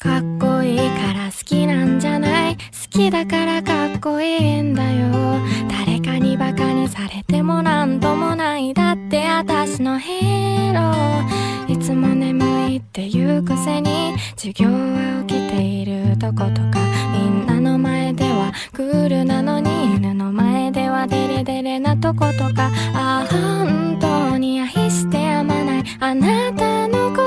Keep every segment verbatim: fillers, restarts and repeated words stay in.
かっこいいから好きなんじゃない、好きだからかっこいいんだよ。誰かにバカにされてもなんともない、だって私のヒーロー。いつも眠いって言うくせに授業は起きているとことか、みんなの前ではクールなのに犬の前ではデレデレなとことか、ああ本当に愛してやまないあなたのこと、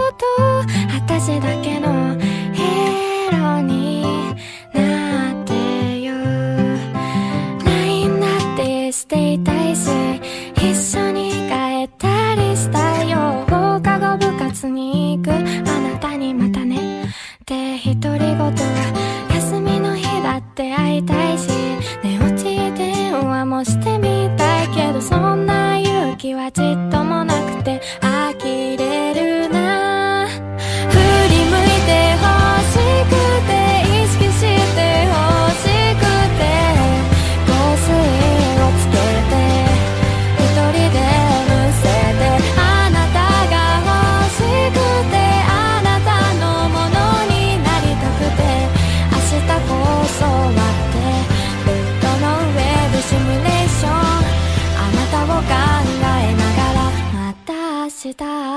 私だけのヒーローになってよ。 ライン だってしていたいし、一緒に帰ったりしたいよ。放課後部活に行くあなたにまたねって独り言は、休みの日だって会いたいし、寝落ち電話もしてみたいけど、そんな勇気はちっともなくて呆れるな。振り向いて欲しくて、意識して欲しくて、香水をつけて一人でむせて、あなたが欲しくて、あなたのものになりたくて、明日こそはってベッドの上でシミュレーション、あなたを考えながらまた明日